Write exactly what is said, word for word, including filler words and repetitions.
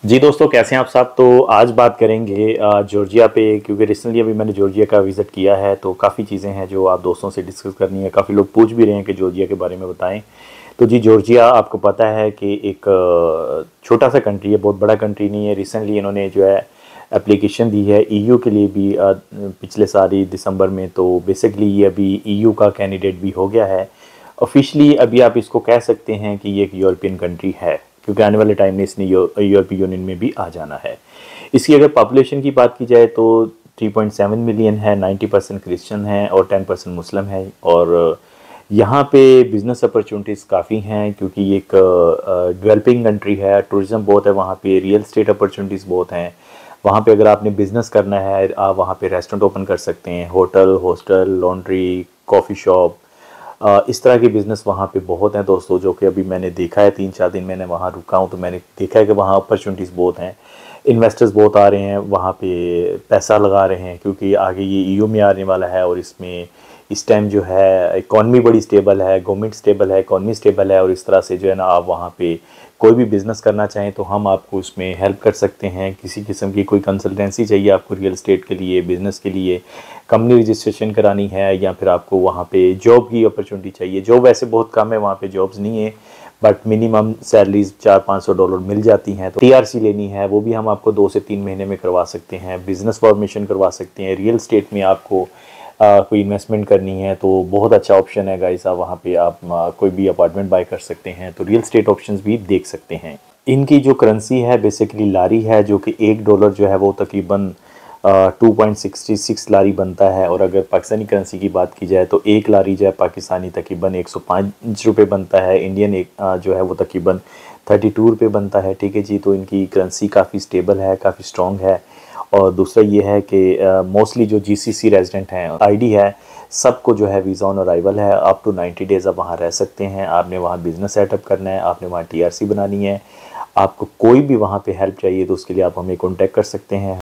जी दोस्तों, कैसे हैं आप सब। तो आज बात करेंगे अ, जॉर्जिया पे, क्योंकि रिसेंटली अभी मैंने जॉर्जिया का विज़िट किया है। तो काफ़ी चीज़ें हैं जो आप दोस्तों से डिस्कस करनी है। काफ़ी लोग पूछ भी रहे हैं कि जॉर्जिया के बारे में बताएं। तो जी, जॉर्जिया आपको पता है कि एक अ, छोटा सा कंट्री है, बहुत बड़ा कंट्री नहीं है। रिसेंटली इन्होंने जो है एप्लीकेशन दी है ईयू के लिए भी, अ, पिछले साल ही दिसंबर में। तो बेसिकली ये अभी ईयू का कैंडिडेट भी हो गया है ऑफिशियली। अभी आप इसको कह सकते हैं कि ये एक यूरोपियन कंट्री है, क्योंकि आने वाले टाइम में इसने यूरोपीय यूनियन में भी आ जाना है। इसकी अगर पॉपुलेशन की बात की जाए तो थ्री पॉइंट सेवन मिलियन है, नाइन्टी परसेंट क्रिश्चियन है और टेन परसेंट मुस्लिम है। और यहाँ पे बिज़नेस अपॉर्चुनिटीज़ काफ़ी हैं, क्योंकि ये एक डेवलपिंग कंट्री है। टूरिज़्म बहुत है वहाँ पे, रियल एस्टेट अपॉर्चुनिटीज़ बहुत हैं वहाँ पे। अगर आपने बिज़नेस करना है, आप वहाँ पे रेस्टोरेंट ओपन कर सकते हैं, hotel, hostel, laundry, coffee shop, uh, इस तरह के बिज़नेस वहाँ पे बहुत हैं दोस्तों। जो कि अभी मैंने देखा है, तीन चार दिन मैंने वहाँ रुका हूँ तो मैंने देखा है कि वहाँ अपॉर्चुनिटीज़ बहुत हैं। इन्वेस्टर्स बहुत आ रहे हैं वहाँ पे, पैसा लगा रहे हैं, क्योंकि आगे ये ईयू में आने वाला है। और इसमें इस टाइम जो है इकॉनमी बड़ी स्टेबल है, गवर्नमेंट स्टेबल है, इकॉनमी स्टेबल है। और इस तरह से जो है ना, आप वहाँ पे कोई भी बिज़नेस करना चाहें तो हम आपको उसमें हेल्प कर सकते हैं। किसी किस्म की कोई कंसल्टेंसी चाहिए आपको रियल एस्टेट के लिए, बिज़नेस के लिए, कंपनी रजिस्ट्रेशन करानी है, या फिर आपको वहाँ पे जॉब की अपॉर्चुनिटी चाहिए। जॉब वैसे बहुत कम है वहाँ पे, जॉब्स नहीं है, बट मिनिमम सैलरीज चार पाँच सौ डॉलर मिल जाती हैं। तो टीआरसी लेनी है, वो भी हम आपको दो से तीन महीने में करवा सकते हैं। बिज़नेस फॉर्मेशन करवा सकते हैं। रियल एस्टेट में आपको आ, कोई इन्वेस्टमेंट करनी है तो बहुत अच्छा ऑप्शन है गाइस। आप वहाँ पे आप आ, कोई भी अपार्टमेंट बाय कर सकते हैं, तो रियल एस्टेट ऑप्शंस भी देख सकते हैं। इनकी जो करेंसी है बेसिकली लारी है, जो कि एक डॉलर जो है वो तकरीबन two point sixty six lari बनता है। और अगर पाकिस्तानी करेंसी की बात की जाए तो एक लारी जो है पाकिस्तानी तकरीबन एक सौ पाँच रुपये बनता है। इंडियन एक आ, जो है वो तकरीबन थर्टी टू रुपये बनता है। ठीक है जी, तो इनकी करेंसी काफ़ी स्टेबल है, काफ़ी स्ट्रॉन्ग है। और दूसरा ये है कि मोस्टली जो जीसीसी रेजिडेंट हैं, आईडी है, सबको जो है वीज़ा ऑन अराइवल है। अप टू नाइन्टी डेज़ आप वहाँ रह सकते हैं। आपने वहाँ बिज़नेस सेटअप करना है, आपने वहाँ टीआरसी बनानी है, आपको कोई भी वहाँ पे हेल्प चाहिए तो उसके लिए आप हमें कॉन्टेक्ट कर सकते हैं।